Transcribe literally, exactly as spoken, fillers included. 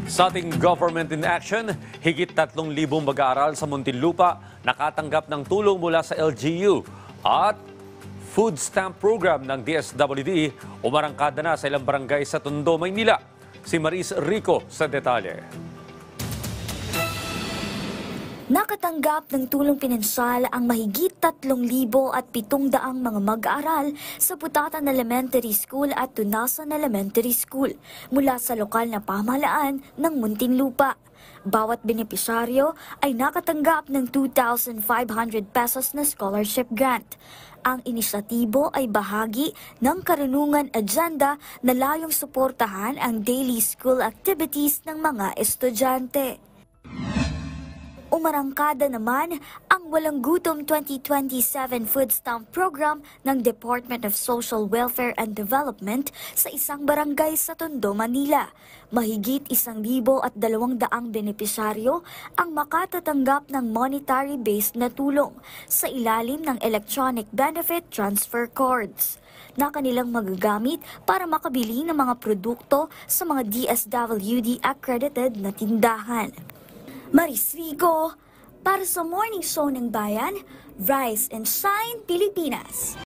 Sa ating Government in Action, higit tatlong libong mag-aaral sa Muntinlupa nakatanggap ng tulong mula sa L G U at food stamp program ng D S W D umarangkada na sa ilang barangay sa Tondo, Maynila. Si Maris Rico sa detalye. Nakatanggap ng tulong pinansyal ang mahigit tatlong libo at pitong daang mga mag-aaral sa Putatan Elementary School at Tunasan Elementary School mula sa lokal na pamahalaan ng Muntinlupa. Bawat benepisyaryo ay nakatanggap ng two thousand five hundred pesos na scholarship grant. Ang inisyatibo ay bahagi ng karunungan agenda na layong suportahan ang daily school activities ng mga estudyante. Umarangkada naman ang Walang Gutom twenty twenty-seven Food Stamp Program ng Department of Social Welfare and Development sa isang barangay sa Tondo, Manila. Mahigit isang libo at dalawang daang benepisyaryo ang makatatanggap ng monetary-based na tulong sa ilalim ng Electronic Benefit Transfer Cards na kanilang magagamit para makabili ng mga produkto sa mga D S W D-accredited na tindahan. Maris Rico, para sa Morning Show ng Bayan, Rise and Shine, Pilipinas.